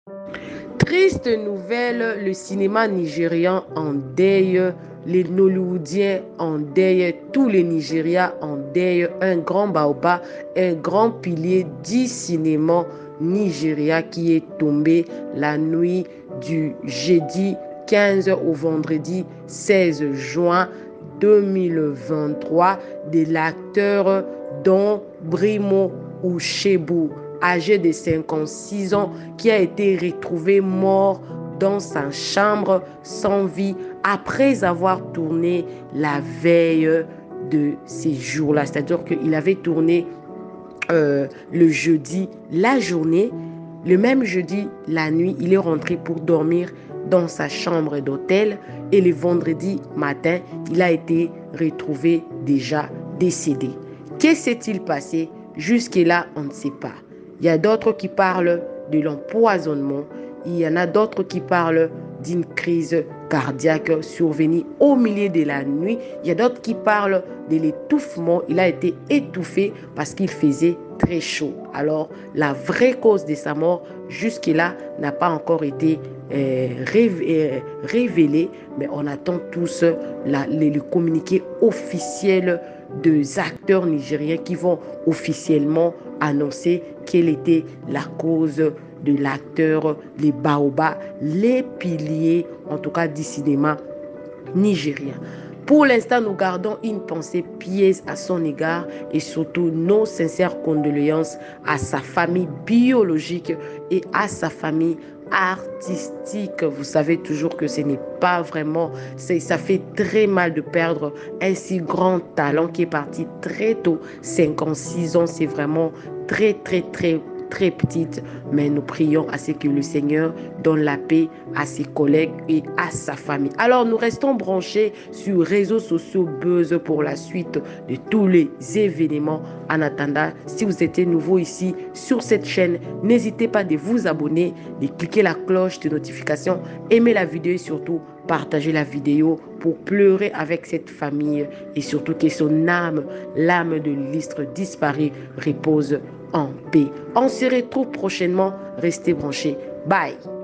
Triste nouvelle, le cinéma nigérian en deuil, les Nollywoodiens en deuil, tous les Nigérias en deuil, un grand baobab, un grand pilier du cinéma nigérien qui est tombé la nuit du jeudi 15 au vendredi 16 juin 2023 de l'acteur Don Brimo Uchebu, âgé de 56 ans, qui a été retrouvé mort dans sa chambre sans vie après avoir tourné la veille de ces jours-là. C'est-à-dire qu'il avait tourné le jeudi la journée, le même jeudi la nuit, il est rentré pour dormir dans sa chambre d'hôtel et le vendredi matin, il a été retrouvé déjà décédé. Que s'est-il passé? Jusque-là, on ne sait pas. Il y a d'autres qui parlent de l'empoisonnement. Il y en a d'autres qui parlent d'une crise cardiaque survenue au milieu de la nuit. Il y a d'autres qui parlent de l'étouffement. Il a été étouffé parce qu'il faisait très chaud. Alors, la vraie cause de sa mort, jusque-là, n'a pas encore été révélée, mais on attend tous le communiqué officiel des acteurs nigériens qui vont officiellement annoncer quelle était la cause de l'acteur, les baobabs, les piliers, en tout cas du cinéma nigérien. Pour l'instant, nous gardons une pensée pieuse à son égard et surtout nos sincères condoléances à sa famille biologique et à sa famille artistique. Vous savez toujours que ce n'est pas vraiment, ça fait très mal de perdre un si grand talent qui est parti très tôt, 56 ans, c'est vraiment très petite, mais nous prions à ce que le Seigneur donne la paix à ses collègues et à sa famille. Alors nous restons branchés sur les réseaux sociaux Buzz pour la suite de tous les événements. En attendant, si vous êtes nouveau ici sur cette chaîne, n'hésitez pas de vous abonner, de cliquer la cloche de notification, aimer la vidéo et surtout partager la vidéo pour pleurer avec cette famille et surtout que son âme, l'âme de l'illustre disparu, repose en paix. On se retrouve prochainement. Restez branchés. Bye.